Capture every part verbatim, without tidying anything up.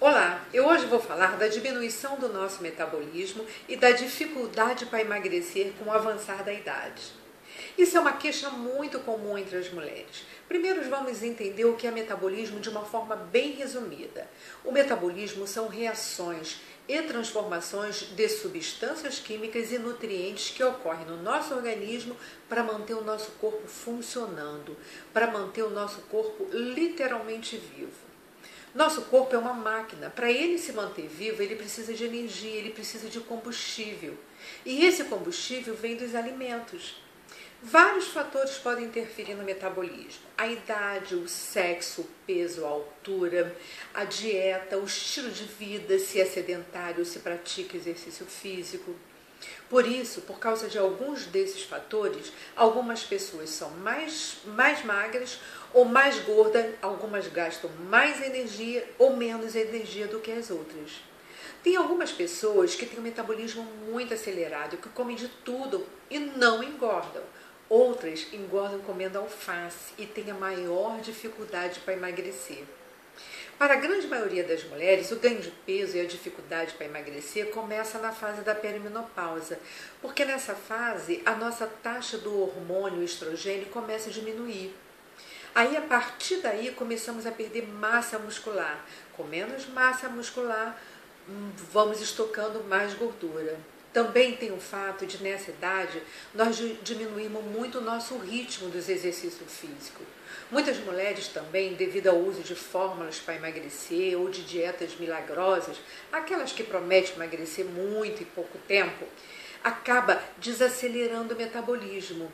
Olá, eu hoje vou falar da diminuição do nosso metabolismo e da dificuldade para emagrecer com o avançar da idade. Isso é uma queixa muito comum entre as mulheres. Primeiro vamos entender o que é metabolismo de uma forma bem resumida. O metabolismo são reações e transformações de substâncias químicas e nutrientes que ocorrem no nosso organismo para manter o nosso corpo funcionando, para manter o nosso corpo literalmente vivo. Nosso corpo é uma máquina. Para ele se manter vivo, ele precisa de energia, ele precisa de combustível. E esse combustível vem dos alimentos. Vários fatores podem interferir no metabolismo. A idade, o sexo, o peso, a altura, a dieta, o estilo de vida, se é sedentário ou se pratica exercício físico. Por isso, por causa de alguns desses fatores, algumas pessoas são mais, mais magras ou mais gordas, algumas gastam mais energia ou menos energia do que as outras. Tem algumas pessoas que têm um metabolismo muito acelerado, que comem de tudo e não engordam. Outras engordam comendo alface e têm a maior dificuldade para emagrecer. Para a grande maioria das mulheres, o ganho de peso e a dificuldade para emagrecer começa na fase da perimenopausa, porque nessa fase a nossa taxa do hormônio estrogênio começa a diminuir. Aí, a partir daí, começamos a perder massa muscular. Com menos massa muscular, vamos estocando mais gordura. Também tem o fato de, nessa idade, nós diminuímos muito o nosso ritmo dos exercícios físicos. Muitas mulheres também, devido ao uso de fórmulas para emagrecer ou de dietas milagrosas, aquelas que prometem emagrecer muito em pouco tempo, acaba desacelerando o metabolismo.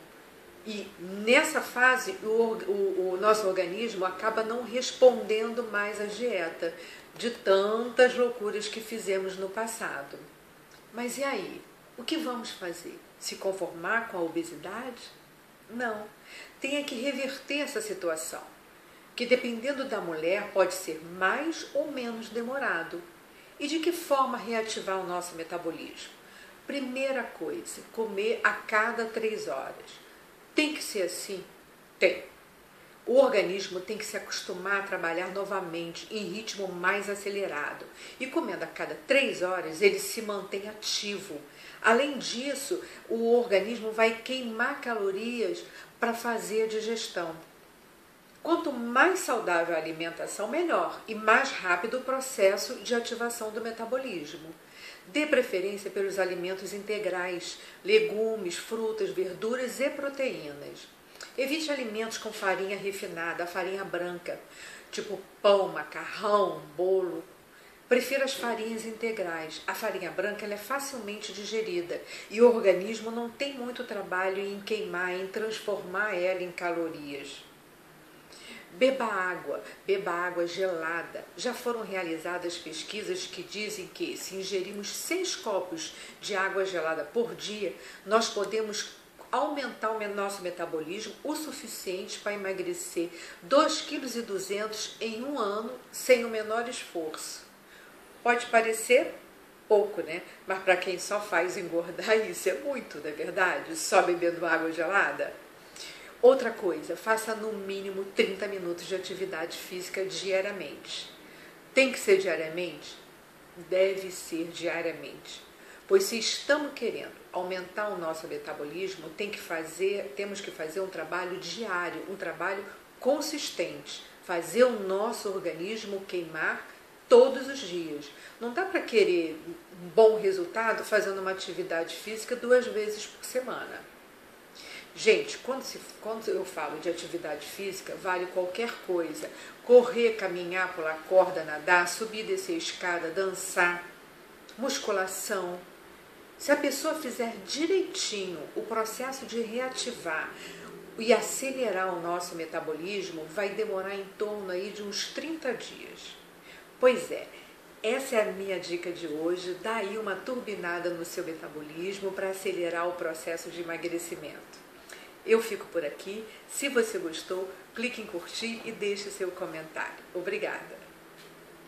E nessa fase, o, o, o nosso organismo acaba não respondendo mais à dieta, de tantas loucuras que fizemos no passado. Mas e aí? O que vamos fazer? Se conformar com a obesidade? Não. Tem que reverter essa situação, que dependendo da mulher pode ser mais ou menos demorado. E de que forma reativar o nosso metabolismo? Primeira coisa, comer a cada três horas. Tem que ser assim? Tem. O organismo tem que se acostumar a trabalhar novamente em ritmo mais acelerado. E comendo a cada três horas, ele se mantém ativo. Além disso, o organismo vai queimar calorias para fazer a digestão. Quanto mais saudável a alimentação, melhor e mais rápido o processo de ativação do metabolismo. Dê preferência pelos alimentos integrais, legumes, frutas, verduras e proteínas. Evite alimentos com farinha refinada, a farinha branca, tipo pão, macarrão, bolo. Prefira as farinhas integrais. A farinha branca ela é facilmente digerida e o organismo não tem muito trabalho em queimar, em transformar ela em calorias. Beba água, beba água gelada. Já foram realizadas pesquisas que dizem que se ingerirmos seis copos de água gelada por dia, nós podemos aumentar o nosso metabolismo o suficiente para emagrecer dois vírgula dois quilos em um ano sem o menor esforço. Pode parecer pouco, né? Mas para quem só faz engordar, isso é muito, não é verdade? Só bebendo água gelada. Outra coisa, faça no mínimo trinta minutos de atividade física diariamente. Tem que ser diariamente? Deve ser diariamente. Pois se estamos querendo aumentar o nosso metabolismo, tem que fazer, temos que fazer um trabalho diário, um trabalho consistente. Fazer o nosso organismo queimar todos os dias. Não dá para querer um bom resultado fazendo uma atividade física duas vezes por semana. Gente, quando, se, quando eu falo de atividade física, vale qualquer coisa. Correr, caminhar, pular corda, nadar, subir e descer a escada, dançar, musculação. Se a pessoa fizer direitinho o processo de reativar e acelerar o nosso metabolismo, vai demorar em torno aí de uns trinta dias. Pois é, essa é a minha dica de hoje. Dá aí uma turbinada no seu metabolismo para acelerar o processo de emagrecimento. Eu fico por aqui. Se você gostou, clique em curtir e deixe seu comentário. Obrigada!